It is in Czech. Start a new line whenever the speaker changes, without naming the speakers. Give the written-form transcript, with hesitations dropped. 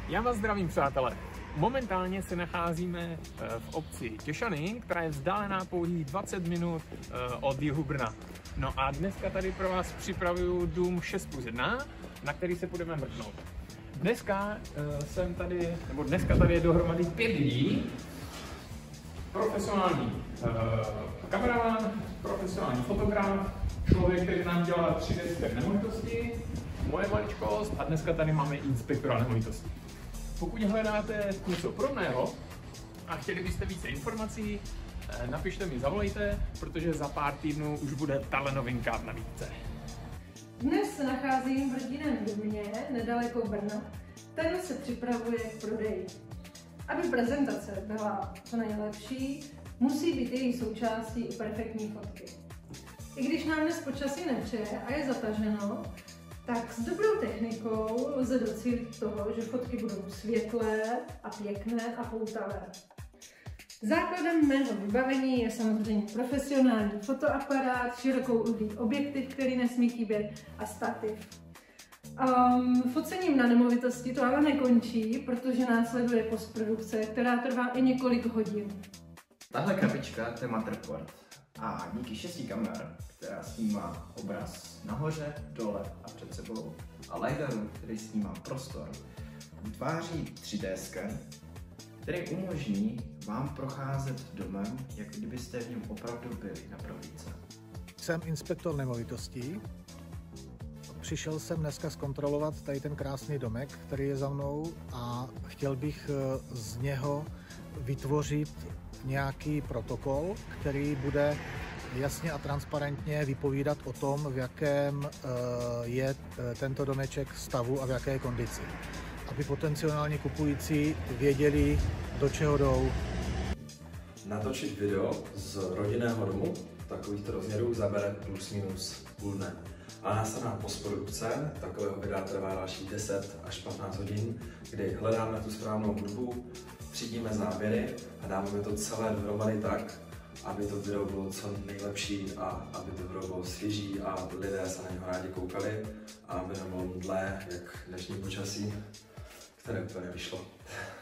Já vás zdravím, přátelé. Momentálně se nacházíme v obci Těšany, která je vzdálená pouhých 20 minut od jihu Brna. No a dneska tady pro vás připravuju dům 6+1, na který se budeme mrknout. Dneska tady je dohromady 5 lidí. Profesionální kameraman, profesionální fotograf, člověk, který nám dělá 3D nemovitosti, moje maličkost a dneska tady máme inspektora nemovitosti. Pokud hledáte něco podobného a chtěli byste více informací, napište mi, zavolejte, protože za pár týdnů už bude tahle novinka na výtce.
Dnes se nacházím v rodinném domě nedaleko Brna. Ten se připravuje k prodeji. Aby prezentace byla co nejlepší, musí být její součástí i perfektní fotky. I když nám dnes počasí nepřeje a je zataženo, tak s dobrou technikou lze docílit toho, že fotky budou světlé a pěkné a poutavé. Základem mého vybavení je samozřejmě profesionální fotoaparát, širokoúhlý objektiv, který nesmí chybět, a stativ. Focením na nemovitosti to ale nekončí, protože následuje postprodukce, která trvá i několik hodin.
Tahle krabička to je Matterport a díky 6 kamer, která snímá obraz nahoře, dole a před sebou, a LiDARu, který snímá prostor, vytváří 3D sken, který umožní vám procházet domem, jak kdybyste v něm opravdu byli na prohlídce.
Jsem inspektor nemovitostí. Přišel jsem dneska zkontrolovat tady ten krásný domek, který je za mnou, a chtěl bych z něho vytvořit nějaký protokol, který bude jasně a transparentně vypovídat o tom, v jakém je tento domeček stavu a v jaké kondici. Aby potenciálně kupující věděli, do čeho jdou.
Natočit video z rodinného domu takovýchto rozměrů zabere plus minus půl dne. A následná postprodukce takového videa trvá dalších 10 až 15 hodin, kdy hledáme tu správnou hudbu, třídíme záběry a dáváme to celé dohromady tak, aby to video bylo co nejlepší a aby to video bylo svěží a lidé se na něho rádi koukali a aby nebylo mdlé, jak dnešní počasí, které úplně vyšlo.